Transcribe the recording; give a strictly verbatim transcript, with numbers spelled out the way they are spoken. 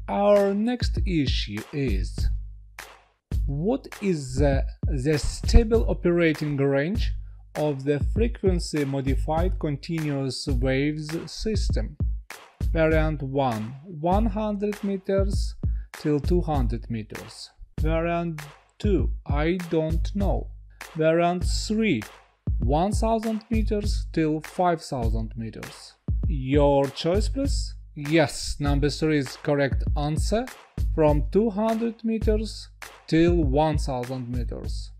Our next issue is: what is the, the stable operating range of the frequency modified continuous waves system? Variant one, one hundred meters till two hundred meters. Variant two, I don't know. Variant three, one thousand meters till five thousand meters. Your choice, please? Yes, number three is correct answer. From two hundred meters till one thousand meters.